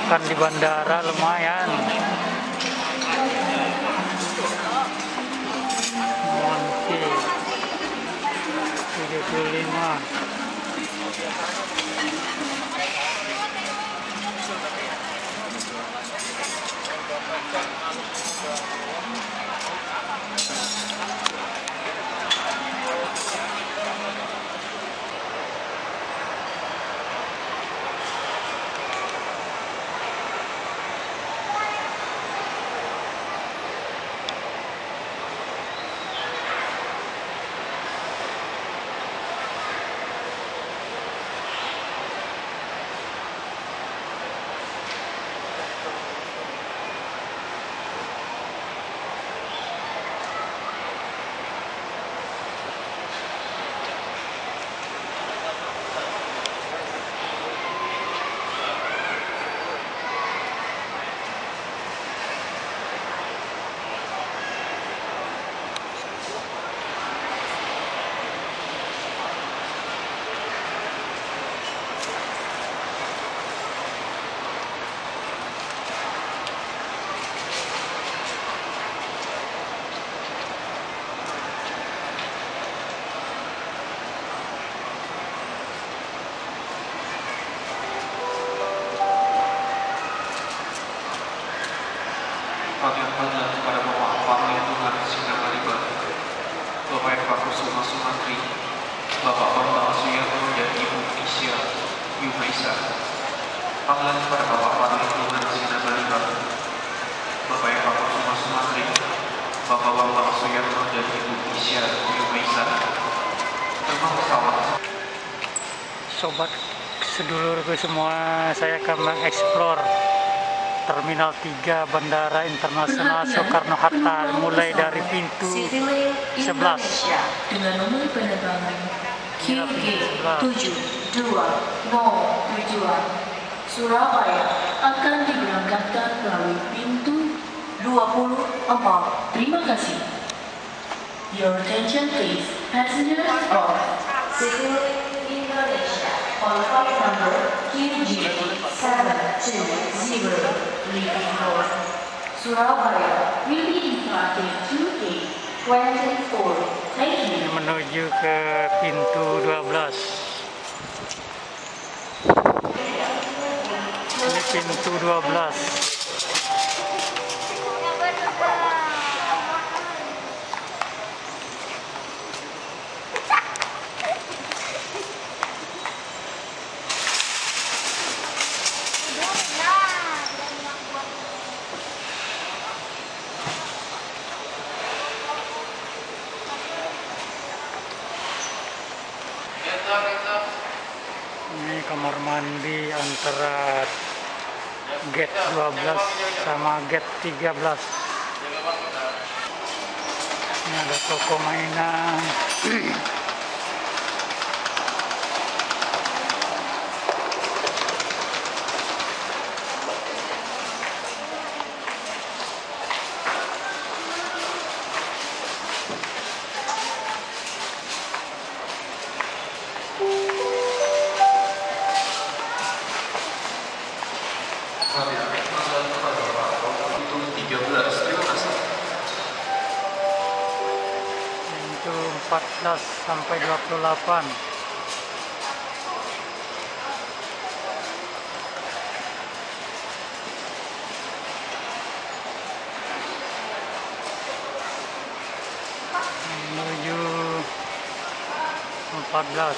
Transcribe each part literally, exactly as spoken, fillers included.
makan di bandara lumayan. Monti tujuh puluh lima. Bagaimana kepada Bapak Perlindungan Sinar Kalibat, Bapak Eva Kusuma Sumantri, Bapak Bambang Suyatno dan Ibu Isya Yumaisa. Panggilan kepada Bapak Perlindungan Sinar Kalibat, Bapak Eva Kusuma Sumantri, Bapak Bambang Suyatno dan Ibu Isya Yumaisa. Terbang pesawat. Sobat sedulurku semua, saya akan mengeksplor Terminal tiga Bandara Internasional Soekarno-Hatta mulai dari pintu sebelas dengan nomor penerbangan Q G tujuh dua nol tujuan Surabaya akan diberangkatkan melalui pintu dua puluh empat. Terima kasih. Your attention please. Passengers of Citylink Indonesia on flight number Q G seven two zero leaving for Surabaya will be departing to gate twenty-four. Thank you. Menuju ke pintu dua belas. Ini pintu dua belas. Ini kamar mandi antara gate dua belas sama gate tiga belas. Ini ada toko mainan. Pintu empat belas sampai dua puluh delapan. Menuju empat belas.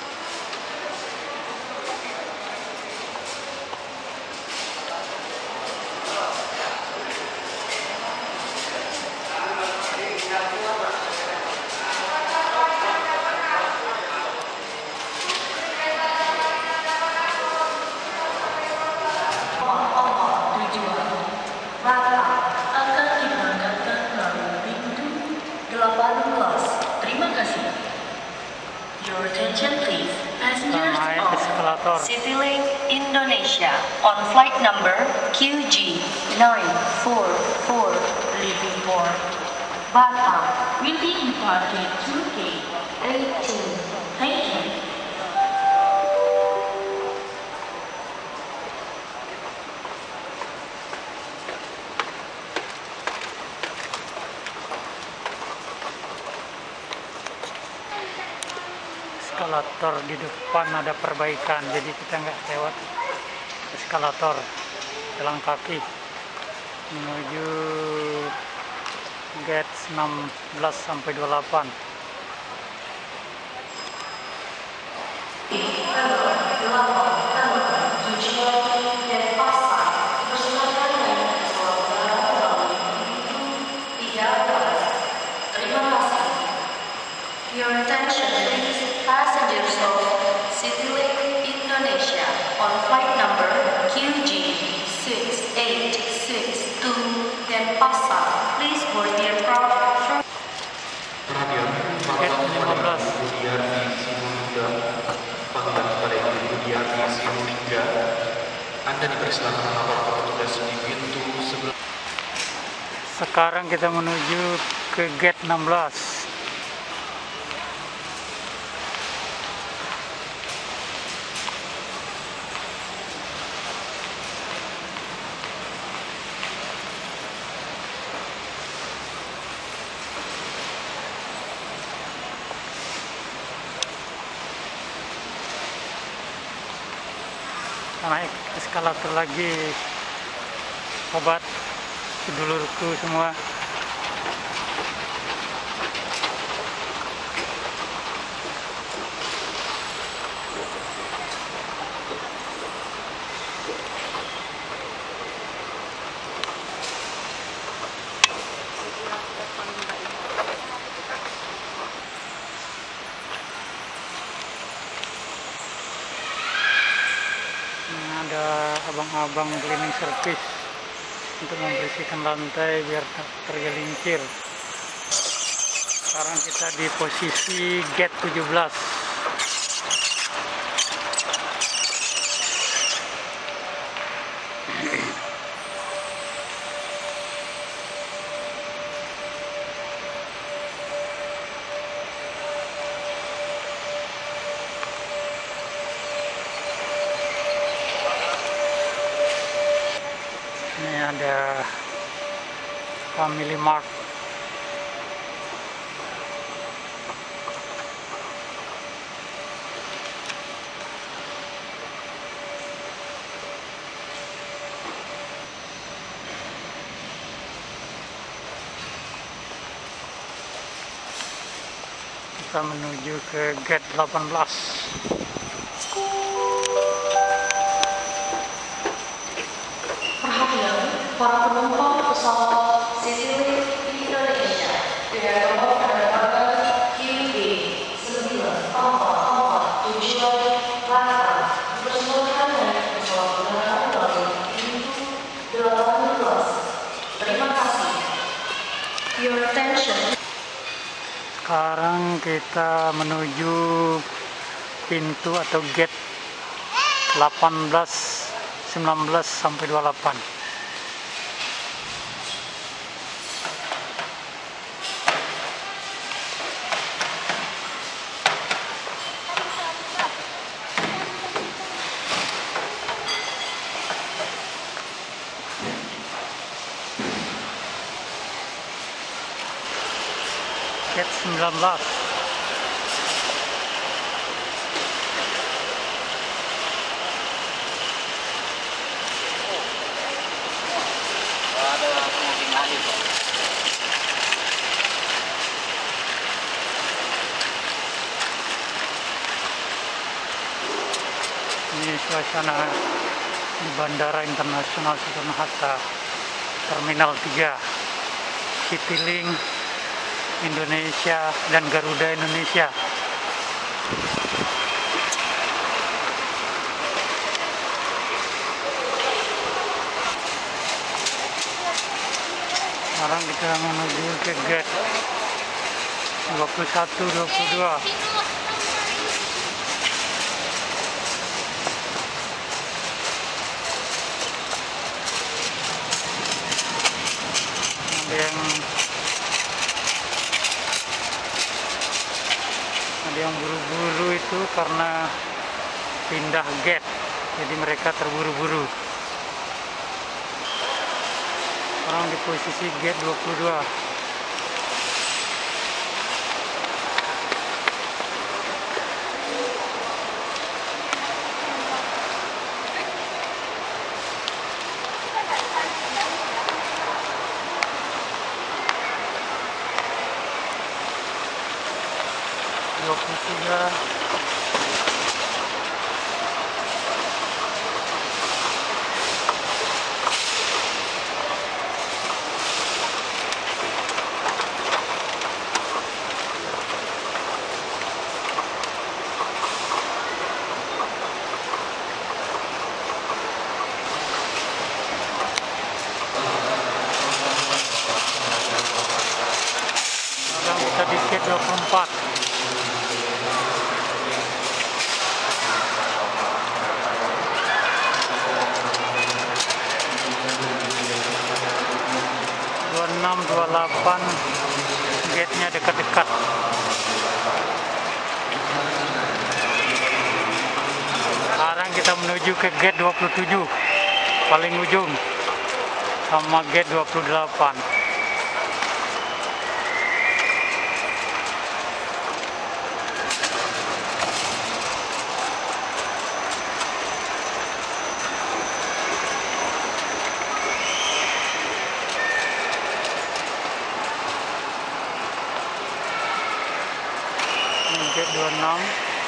Your attention please. Passengers Naik of Citylink Indonesia on flight number Q G nine four four leaving for Batam will be departing to gate eighteen. Thank you. eskalator di depan ada perbaikan, jadi kita nggak lewat eskalator, jalan kaki menuju gate enam belas sampai dua puluh delapan. Your attention please, passengers of CityLink Indonesia on flight number Q G six eight six two Denpasar. Please board the aircraft. Perhatian, para tamu pada Budiarti Sinulinga, panggilan kepada Ibu Budiarti Sinulinga, Anda dipersilakan melapor ke petugas di pintu sebelah. Sekarang kita menuju ke gate enam belas. Naik eskalator lagi, obat sedulurku semua. Ada abang-abang cleaning service untuk membersihkan lantai biar tak tergelincir. Sekarang kita di posisi gate tujuh belas. Ini ada Family Mart. Kita menuju ke gate delapan belas. Perhatian para penumpang pesawat CityLink Indonesia dengan nomor penerbangan Q B sembilan empat empat tujuan Batam dipersilakan naik pesawat penerbangan lalu pintu delapan belas. Terima kasih. Your attention. Sekarang kita menuju pintu atau gate delapan belas, sembilan belas sampai dua puluh delapan. Gate sembilan belas. Ini suasana di Bandara Internasional Soekarno-Hatta, Terminal tiga, CityLink Indonesia dan Garuda Indonesia. Sekarang kita menuju ke gate dua puluh satu dua puluh dua. Ada yang ada yang buru-buru itu karena pindah gate, jadi mereka terburu-buru. Sekarang di posisi gate dua puluh dua. kita menuju ke gate dua puluh tujuh paling ujung sama gate dua puluh delapan. Gate dua puluh enam,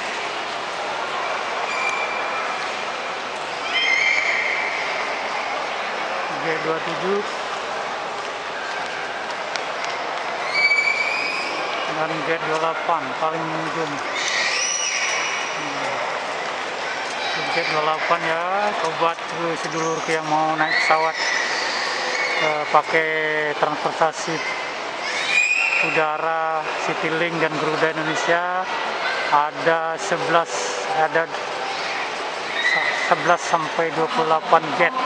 gate dua puluh tujuh, dan gate dua puluh delapan paling ujung. Gate dua puluh delapan ya, obat sedulurku yang mau naik pesawat eh, pakai transportasi udara Citylink dan Garuda Indonesia, ada sebelas ada sebelas sampai dua puluh delapan gate.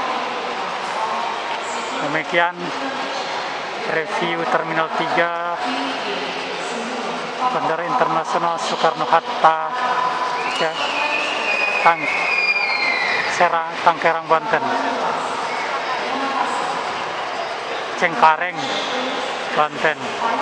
Demikian review Terminal tiga Bandara Internasional Soekarno-Hatta, ya, Tang Serang, Tanggerang, Banten. Cengkareng, Banten.